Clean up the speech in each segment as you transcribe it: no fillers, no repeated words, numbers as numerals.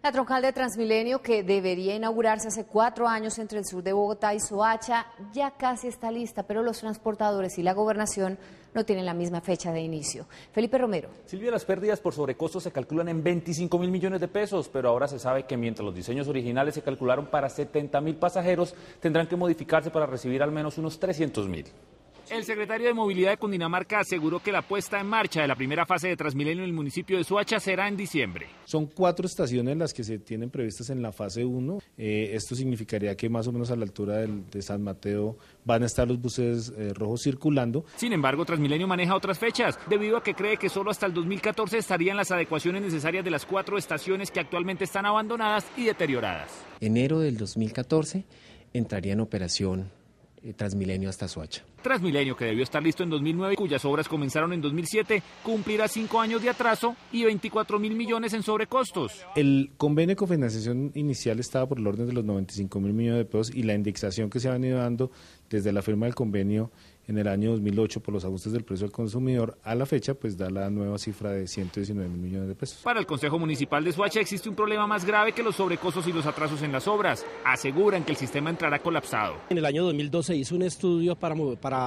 La troncal de Transmilenio, que debería inaugurarse hace 4 años entre el sur de Bogotá y Soacha, ya casi está lista, pero los transportadores y la gobernación no tienen la misma fecha de inicio. Felipe Romero. Silvia, las pérdidas por sobrecostos se calculan en 25.000 millones de pesos, pero ahora se sabe que mientras los diseños originales se calcularon para 70.000 pasajeros, tendrán que modificarse para recibir al menos unos 300.000. El secretario de Movilidad de Cundinamarca aseguró que la puesta en marcha de la primera fase de Transmilenio en el municipio de Soacha será en diciembre. Son 4 estaciones las que se tienen previstas en la fase 1. Esto significaría que más o menos a la altura de San Mateo van a estar los buses rojos circulando. Sin embargo, Transmilenio maneja otras fechas, debido a que cree que solo hasta el 2014 estarían las adecuaciones necesarias de las 4 estaciones que actualmente están abandonadas y deterioradas. Enero del 2014 entraría en operación Transmilenio hasta Soacha. Transmilenio, que debió estar listo en 2009, cuyas obras comenzaron en 2007, cumplirá 5 años de atraso y 24.000 millones en sobrecostos. El convenio de cofinanciación inicial estaba por el orden de los 95.000 millones de pesos y la indexación que se ha venido dando desde la firma del convenio en el año 2008 por los ajustes del precio al consumidor a la fecha, pues da la nueva cifra de 119.000 millones de pesos. Para el Consejo Municipal de Soacha existe un problema más grave que los sobrecostos y los atrasos en las obras. Aseguran que el sistema entrará colapsado. En el año 2012 hizo un estudio para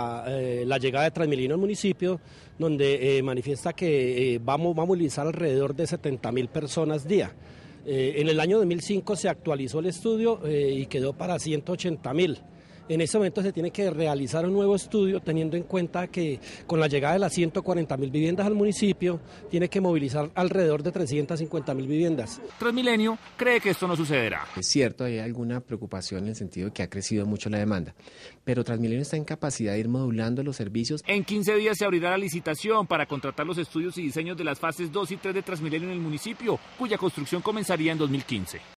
la llegada de Transmilenio al municipio, donde manifiesta que va a movilizar alrededor de 70.000 personas día. En el año 2005 se actualizó el estudio y quedó para 180.000. En este momento se tiene que realizar un nuevo estudio teniendo en cuenta que con la llegada de las 140.000 viviendas al municipio tiene que movilizar alrededor de 350.000 viviendas. Transmilenio cree que esto no sucederá. Es cierto, hay alguna preocupación en el sentido de que ha crecido mucho la demanda, pero Transmilenio está en capacidad de ir modulando los servicios. En 15 días se abrirá la licitación para contratar los estudios y diseños de las fases 2 y 3 de Transmilenio en el municipio, cuya construcción comenzaría en 2015.